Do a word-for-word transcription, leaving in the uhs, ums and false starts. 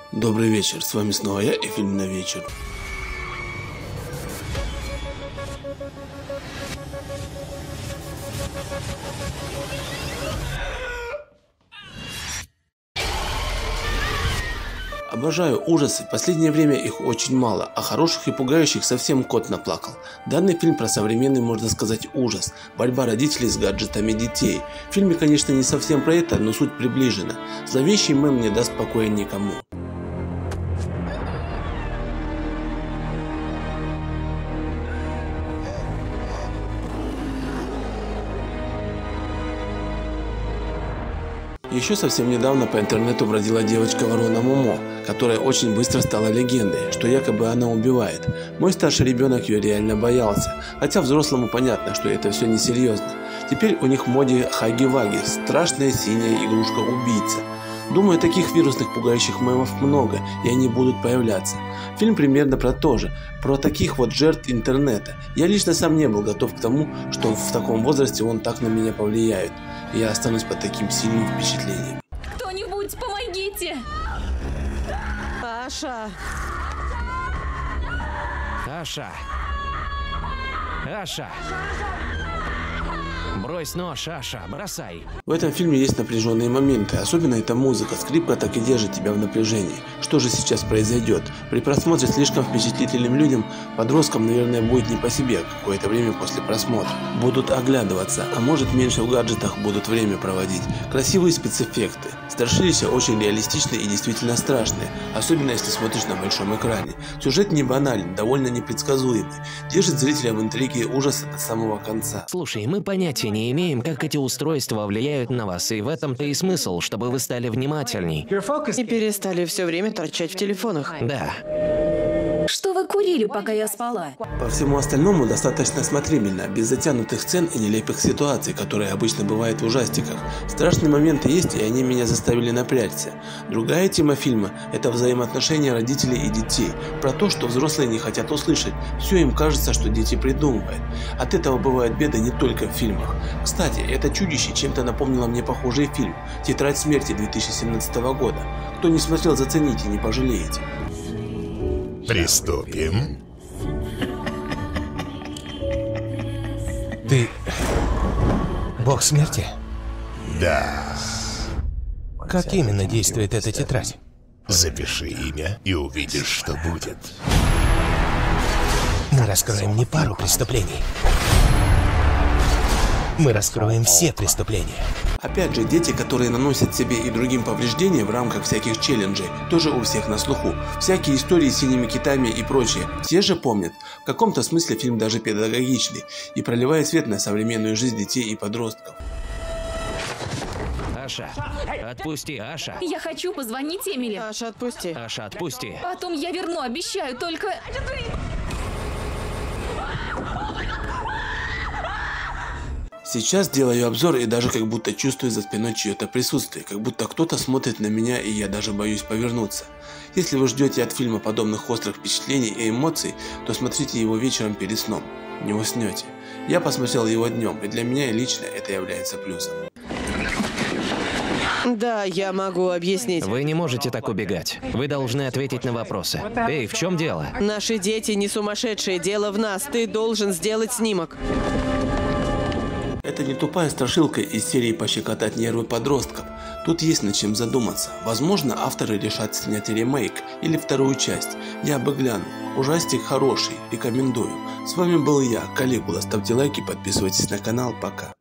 Добрый вечер, с вами снова я и фильм на вечер. Обожаю ужасы, в последнее время их очень мало, а хороших и пугающих совсем кот наплакал. Данный фильм про современный, можно сказать, ужас, борьба родителей с гаджетами детей. В фильме, конечно, не совсем про это, но суть приближена. Зловещий мем не даст покоя никому. Еще совсем недавно по интернету бродила девочка-ворона Момо, которая очень быстро стала легендой, что якобы она убивает. Мой старший ребенок ее реально боялся, хотя взрослому понятно, что это все несерьезно. Теперь у них в моде хаги-ваги, страшная синяя игрушка-убийца. Думаю, таких вирусных пугающих мемов много, и они будут появляться. Фильм примерно про то же, про таких вот жертв интернета. Я лично сам не был готов к тому, что в таком возрасте он так на меня повлияет. И я останусь под таким сильным впечатлением. Кто-нибудь, помогите! Аша! Аша! Аша! Брось нож, Аша, бросай. В этом фильме есть напряженные моменты, особенно эта музыка, скрипка так и держит тебя в напряжении. Что же сейчас произойдет? При просмотре слишком впечатлительным людям, подросткам, наверное, будет не по себе какое-то время после просмотра. Будут оглядываться, а может меньше в гаджетах будут время проводить. Красивые спецэффекты. Страшилища очень реалистичные и действительно страшные, особенно если смотришь на большом экране. Сюжет не банален, довольно непредсказуемый, держит зрителя в интриге ужаса до самого конца. Слушай, мы понятия не имеем, как эти устройства влияют на вас, и в этом-то и смысл, чтобы вы стали внимательней. И перестали все время торчать в телефонах. Да. Что вы курили, пока я спала? По всему остальному достаточно смотрибельно, без затянутых сцен и нелепых ситуаций, которые обычно бывают в ужастиках. Страшные моменты есть, и они меня заставили напрячься. Другая тема фильма – это взаимоотношения родителей и детей, про то, что взрослые не хотят услышать, все им кажется, что дети придумывают. От этого бывают беды не только в фильмах. Кстати, это чудище чем-то напомнило мне похожий фильм «Тетрадь смерти» две тысячи семнадцатого года. Кто не смотрел, зацените, не пожалеете. Приступим. Ты... бог смерти? Да. Как именно действует эта тетрадь? Запиши имя и увидишь, что будет. Мы раскроем не пару преступлений. Мы раскроем все преступления. Опять же, дети, которые наносят себе и другим повреждения в рамках всяких челленджей, тоже у всех на слуху. Всякие истории с синими китами и прочее. Все же помнят. В каком-то смысле фильм даже педагогичный и проливает свет на современную жизнь детей и подростков. Аша, отпусти, Аша. Я хочу позвонить Эмили. Аша, отпусти. Аша, отпусти. Потом я верну, обещаю, только... Сейчас делаю обзор и даже как будто чувствую за спиной чье-то присутствие, как будто кто-то смотрит на меня и я даже боюсь повернуться. Если вы ждете от фильма подобных острых впечатлений и эмоций, то смотрите его вечером перед сном, не уснете. Я посмотрел его днем, и для меня лично это является плюсом. Да, я могу объяснить. Вы не можете так убегать. Вы должны ответить на вопросы. Эй, в чем дело? Наши дети не сумасшедшие, дело в нас. Ты должен сделать снимок. Это не тупая страшилка из серии пощекотать нервы подростков. Тут есть над чем задуматься. Возможно, авторы решат снять ремейк или вторую часть. Я бы глянул. Ужастик хороший, рекомендую. С вами был я, Калигула. Ставьте лайки, подписывайтесь на канал. Пока.